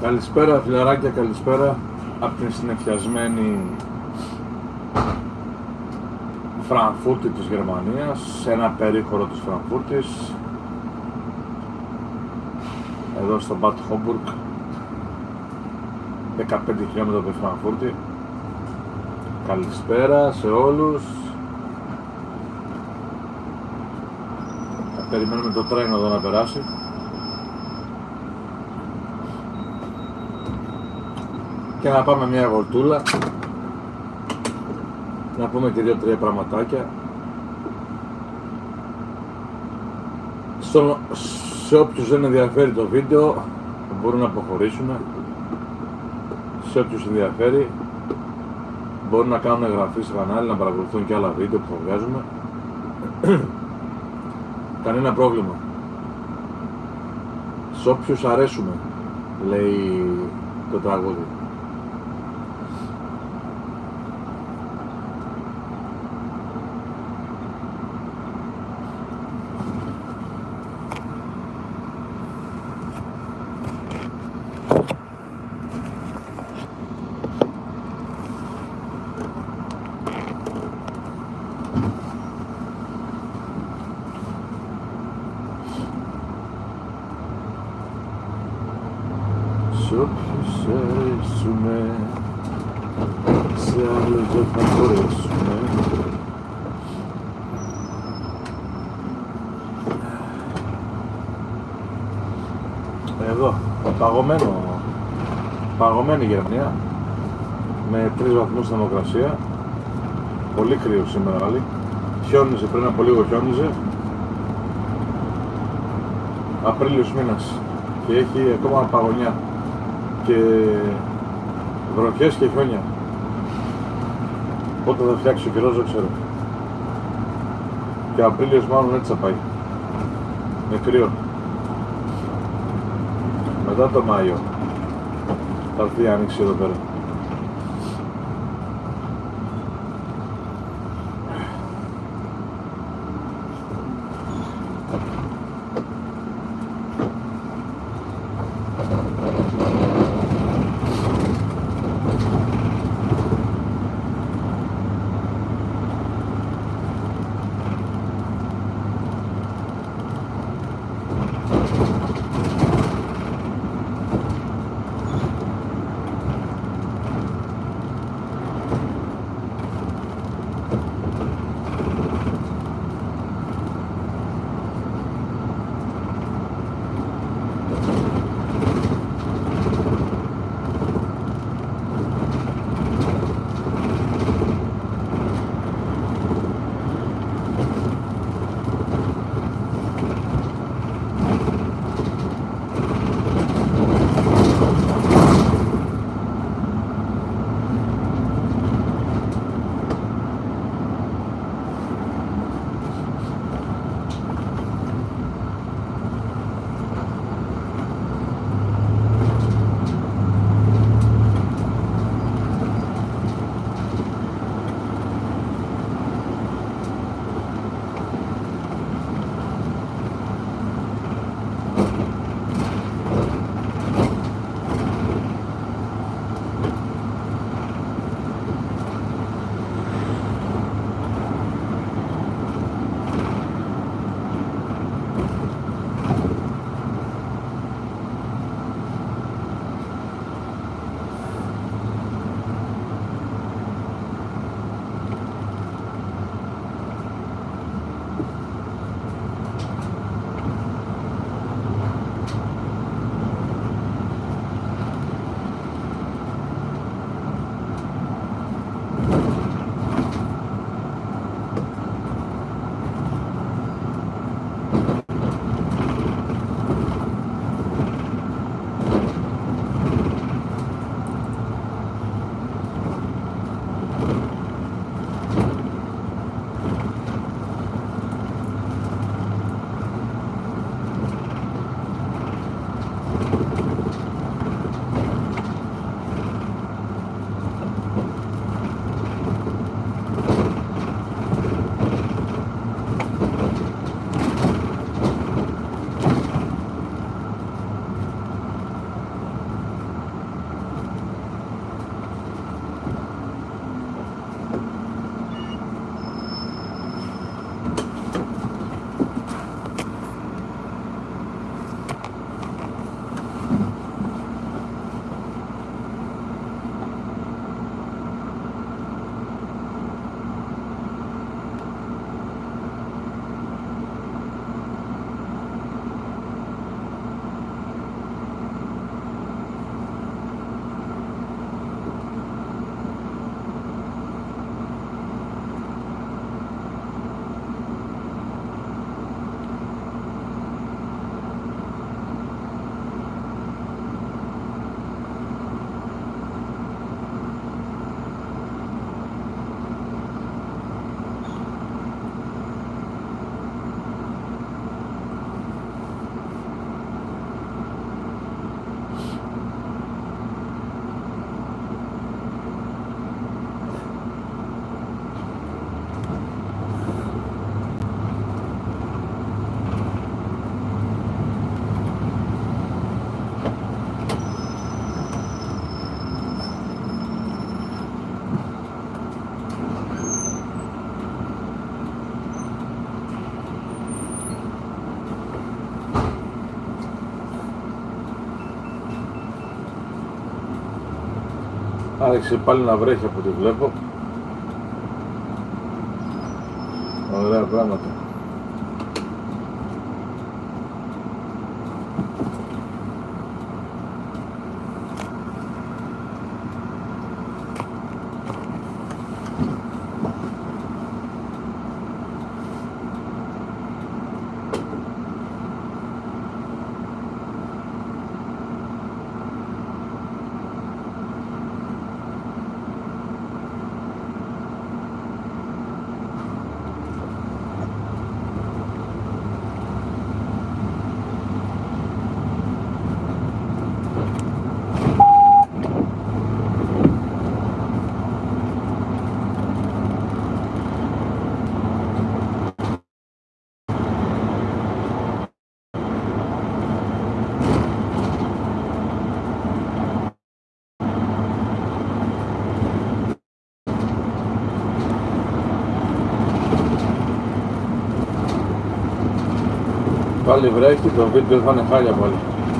Καλησπέρα φιλαράκια, καλησπέρα από την συννεφιασμένη Φραγκφούρτη της Γερμανίας, σε ένα περίχωρο της Φραγκφούρτης, εδώ στο Bad Homburg, 15 χιλιόμετρα από τη Φραγκφούρτη. Καλησπέρα σε όλους. Θα περιμένουμε το τρένο εδώ να περάσει. Και να πάμε μια βολτούλα, να πούμε και 2-3 πραγματάκια. Σε όποιους δεν ενδιαφέρει το βίντεο μπορούν να αποχωρήσουν. Σε όποιους ενδιαφέρει μπορούν να κάνουν εγγραφή στο κανάλι, να παρακολουθούν και άλλα βίντεο που θα βγάζουμε. Κανένα πρόβλημα. Σε όποιους αρέσουμε, λέει το τραγούδι. Σ' όποιους αρέσουμε, σε άλλους δεν θα χωρέσουμε. Εδώ, παγωμένη Γερμανία, με 3 βαθμούς θερμοκρασία. Πολύ κρύο σήμερα, άλλη. Χιόνιζε, πριν από λίγο χιόνιζε. Απρίλιος μήνας και έχει ακόμα παγωνιά και βροχές και χιόνια. Πότε θα φτιάξει ο καιρός δεν ξέρω. Και ο Απρίλιος μάλλον έτσι θα πάει, με κρύο. Μετά το Μάιο θα έρθει η άνοιξη εδώ πέρα. Άρχισε πάλι να βρέχει από ό,τι βλέπω. Ωραία πράγματα. Πάλι βρέχει, το βίντεο θα είναι χάλια πάλι.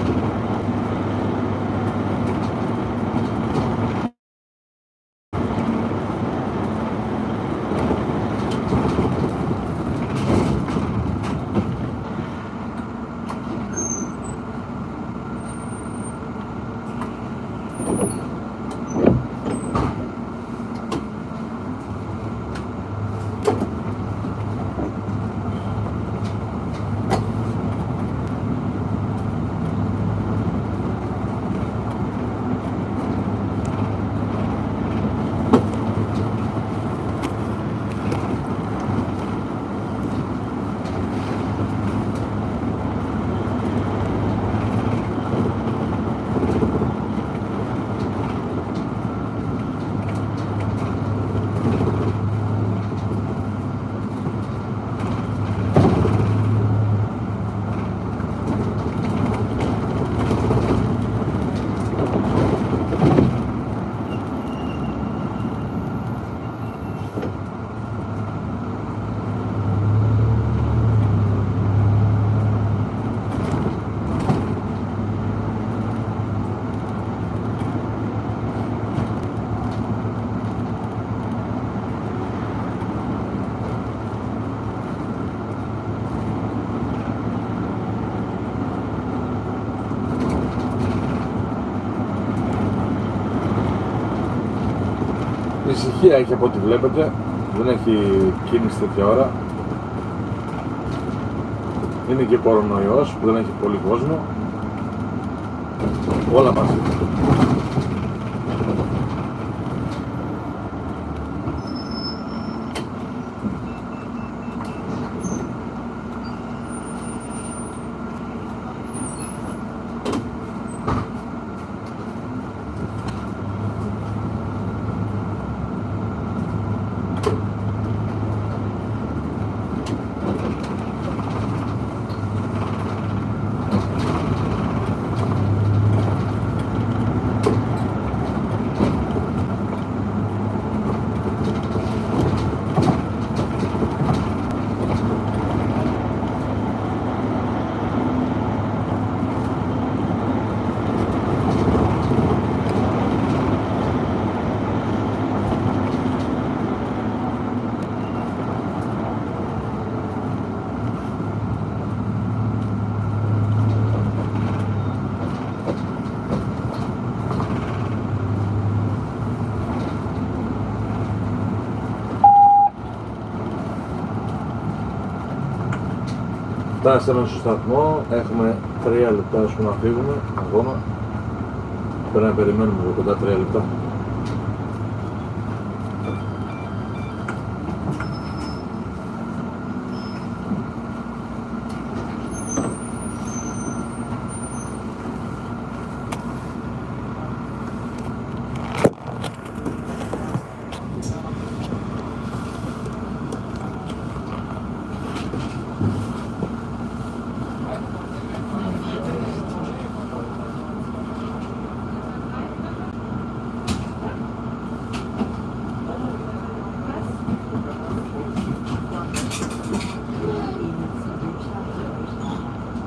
Ησυχία έχει από ό,τι βλέπετε, δεν έχει κίνηση τέτοια ώρα. Είναι και κορονοϊός που δεν έχει πολύ κόσμο. Όλα μαζί. Φτάσαμε στο σταθμό, έχουμε 3 λεπτά να φύγουμε ακόμα. Πρέπει να περιμένουμε κοντά 3 λεπτά.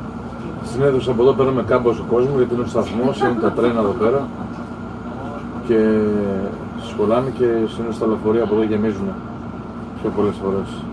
Συνέδρος από εδώ παίρνουμε κάμπος ο κόσμος γιατί είναι ο σταθμός, είναι τα τρένα εδώ πέρα και σκολάνε και συνήθως τα λεωφορεία από εδώ γεμίζουν πιο πολλές φορές.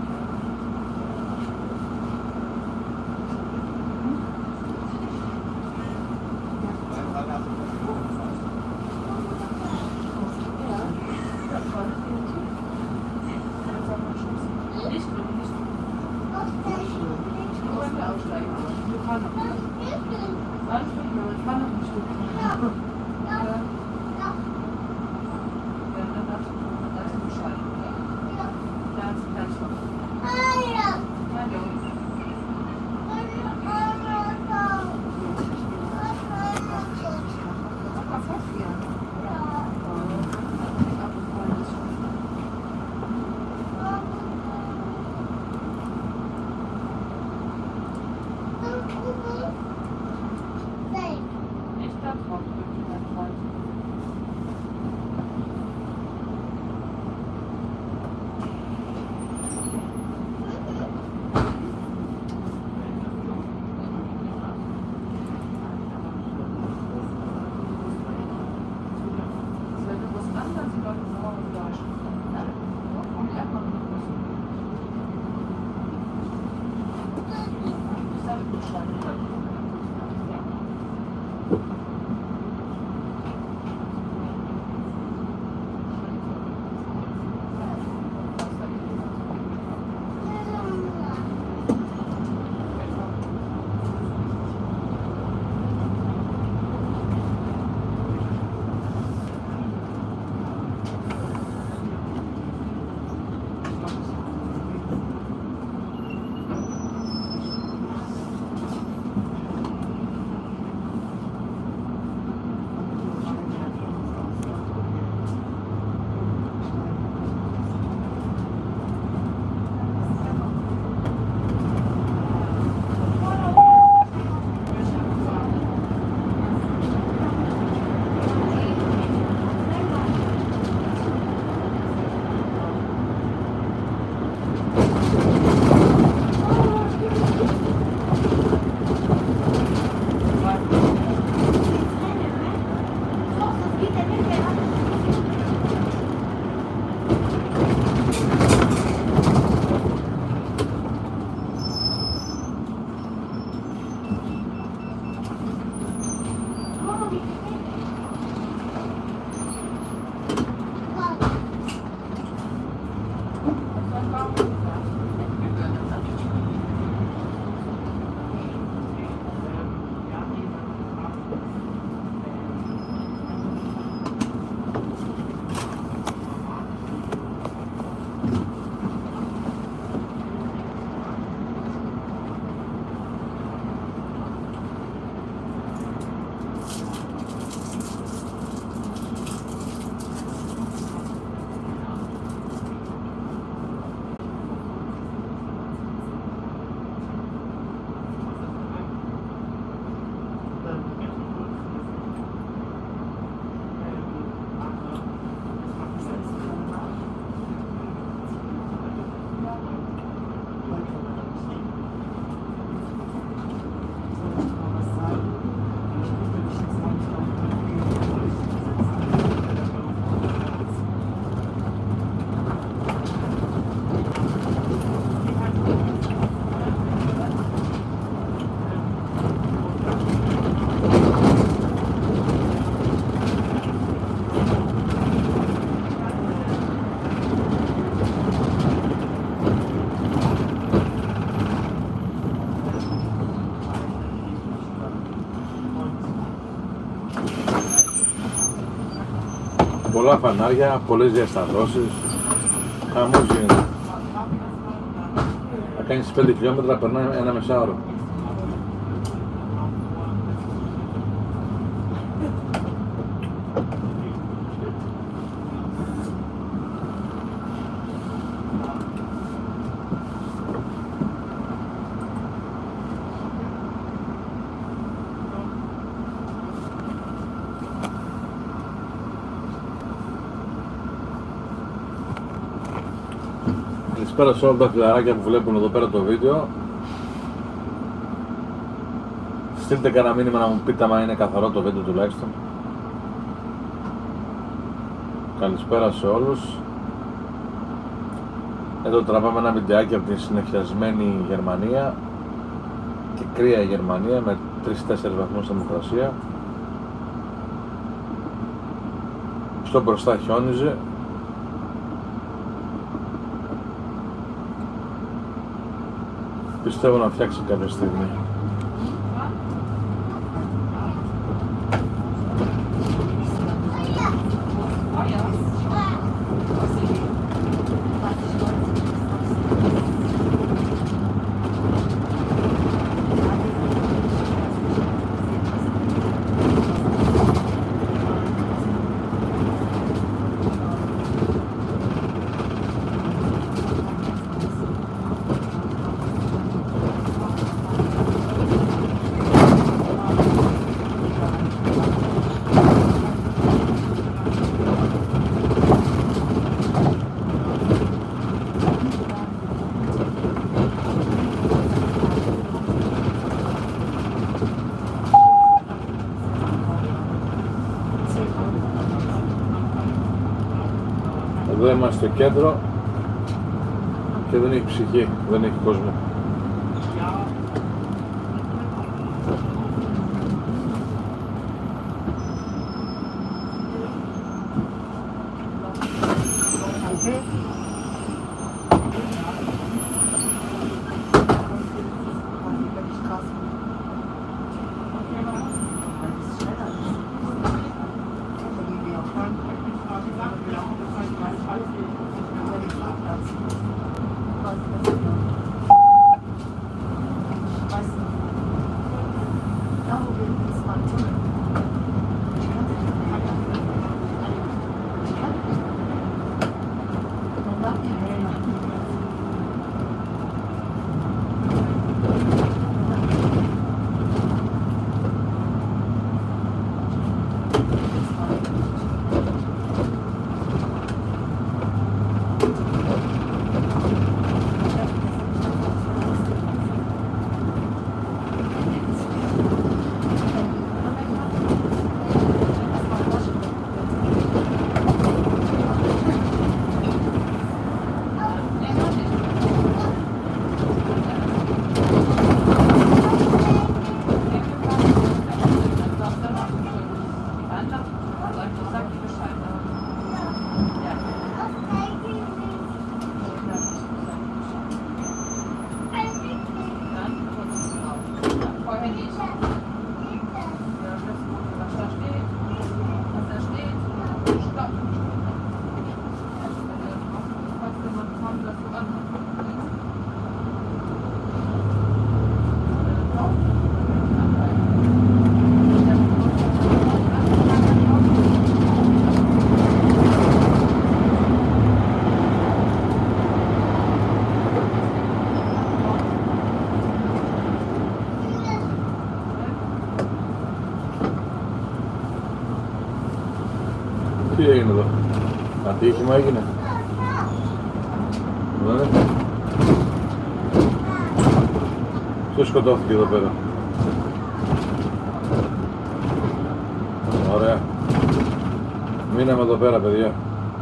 Πολλά φανάρια, πολλές διασταδόσεις, χαμός γίνεται. Θα κάνεις 5 χιλιόμετρα, περνάει ένα μεσάωρο. Καλησπέρα σε όλα τα φιλαράκια που βλέπουν εδώ πέρα το βίντεο. Στείλτε κανένα μήνυμα να μου πείτε άμα είναι καθαρό το βίντεο τουλάχιστον. Καλησπέρα σε όλους. Εδώ τραβάμε ένα βιντεάκι από τη συνεχιασμένη Γερμανία και κρύα Γερμανία με 3-4 βαθμούς θερμοκρασία. Στο μπροστά χιόνιζε. Πιστεύω να φτιάξει κάποια στιγμή. Εδώ είμαστε στο κέντρο και δεν έχει ψυχή, δεν έχει κόσμο. Τι έγινε εδώ, ατύχημα έγινε. Ποιος σκοτώθηκε εδώ πέρα? Ωραία. Μείναμε εδώ πέρα, παιδιά.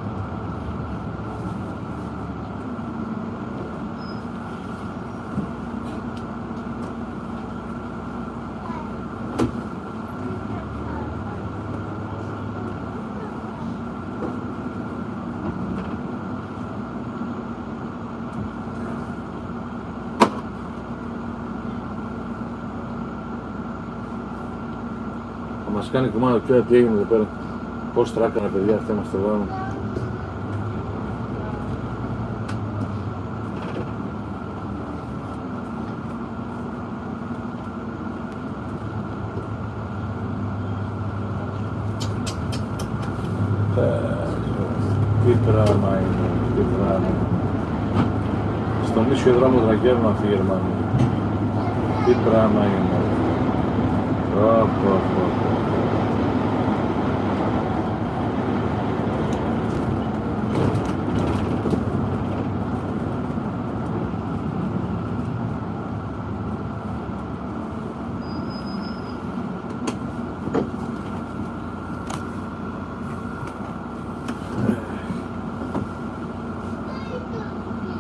Θα μας κάνει κομμάτι πια τι έγινε εδώ πέρα. Πώς τράκανε, παιδιά, αυτά είμαστε εδώ. Τι πράγμα είναι, τι πράγμα. Στον ίσιο δρόμο τραγεύουν αυτοί οι Γερμανοί. Τι πράγμα είναι.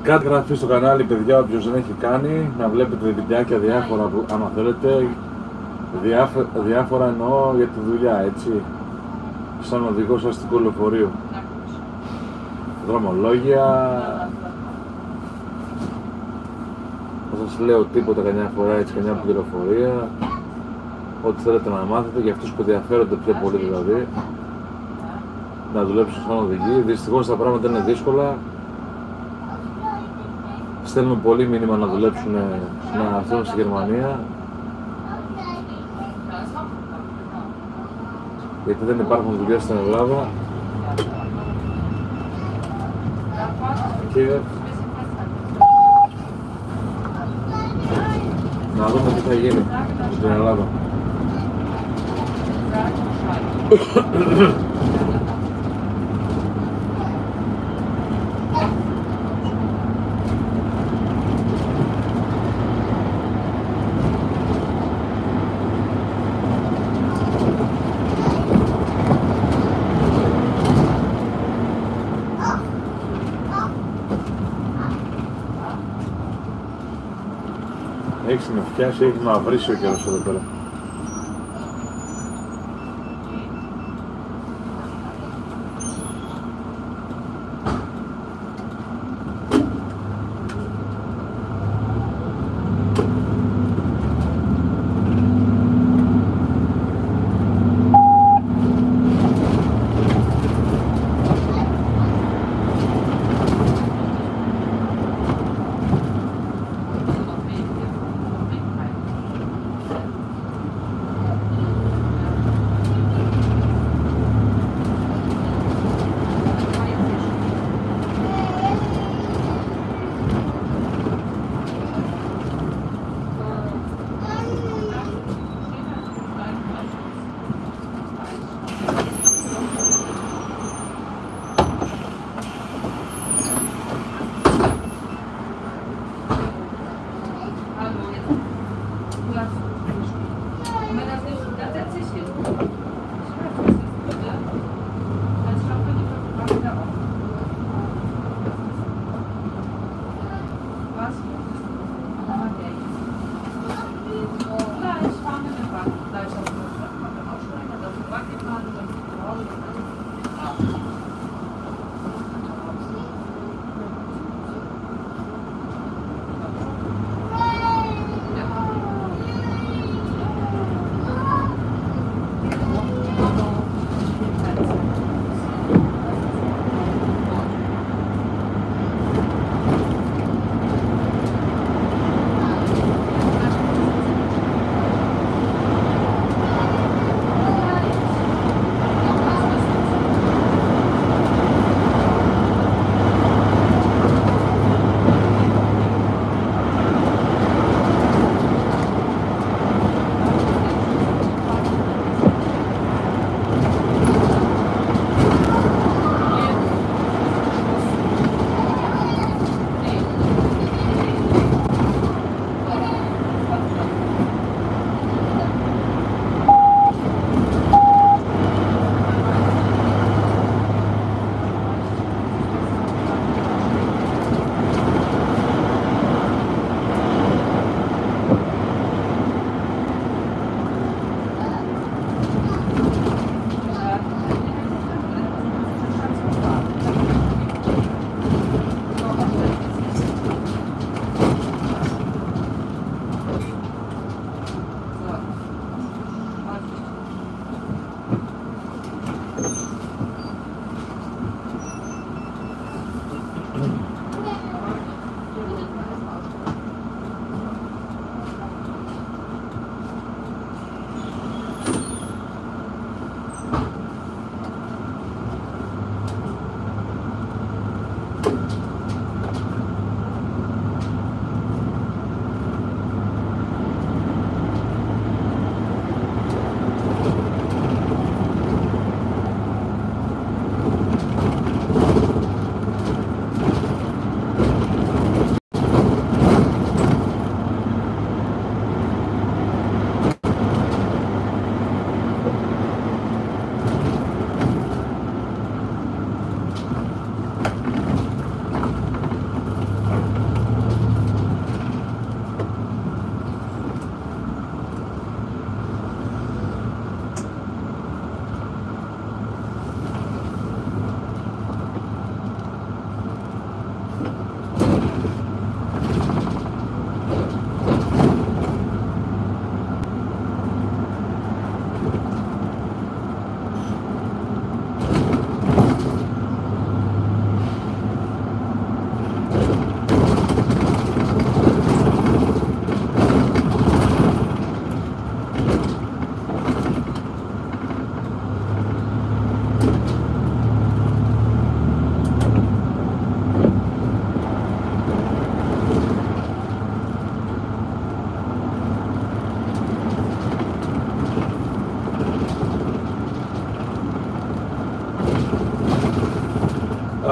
Κάντε εγγραφή στο κανάλι, παιδιά, όποιος δεν έχει κάνει, να βλέπετε βιντεάκια διάφορα που, άμα θέλετε, διάφορα εννοώ για τη δουλειά, έτσι, σαν οδηγός αστικού λεωφορείου. Δρομολόγια, δεν σας λέω τίποτα καμιά φορά, έτσι, καμιά πληροφορία, ό,τι θέλετε να μάθετε, για αυτούς που ενδιαφέρονται πιο πολύ δηλαδή, να δουλέψουν σαν οδηγοί. Δυστυχώς τα πράγματα είναι δύσκολα. Στέλνουν πολύ μήνυμα να δουλέψουν, να έρθουν στη Γερμανία, γιατί δεν υπάρχουν δουλειές στην Ελλάδα. Και να δούμε τι θα γίνει στην Ελλάδα. Έχεις με φτιάσει, έχει μαυρίσει ο καιρός εδώ πέρα.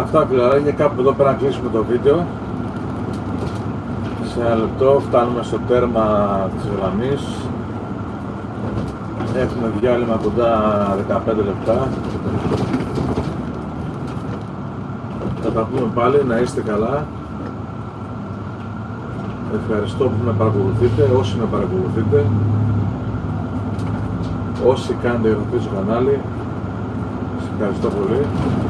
Αυτά φιλαράκια, κάπου εδώ πέρα να κλείσουμε το βίντεο. Σε ένα λεπτό φτάνουμε στο τέρμα της γραμμής. Έχουμε διάλειμμα κοντά 15 λεπτά. Θα τα πούμε πάλι, να είστε καλά. Ευχαριστώ που με παρακολουθείτε, όσοι με παρακολουθείτε. Όσοι κάνετε εγγραφή στο κανάλι, σας ευχαριστώ πολύ.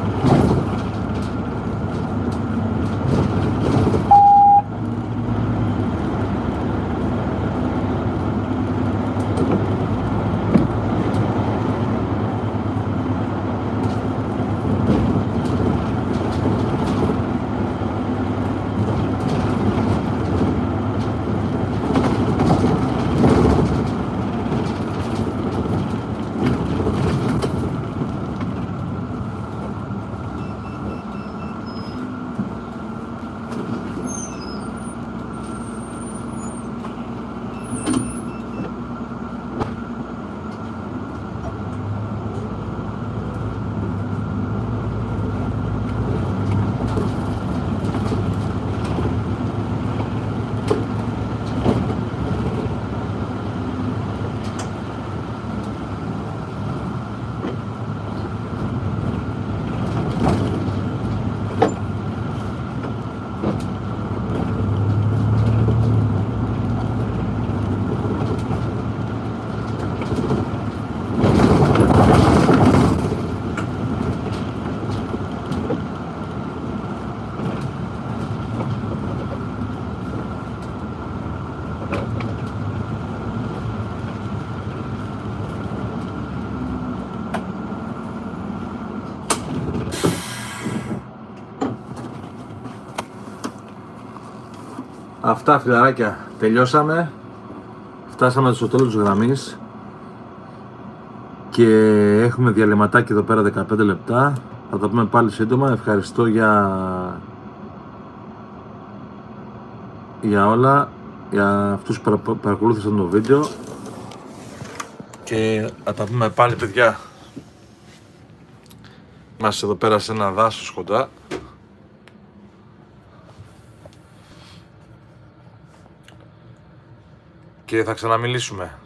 Αυτά φιλαράκια, τελειώσαμε. Φτάσαμε στο τέλος της γραμμής και έχουμε διαλυματάκι εδώ πέρα 15 λεπτά. Θα τα πούμε πάλι σύντομα. Ευχαριστώ για όλα, για αυτούς που παρακολούθησαν το βίντεο και θα τα πούμε πάλι παιδιά. Είμαστε εδώ πέρα σε ένα δάσος κοντά. Και θα ξαναμιλήσουμε.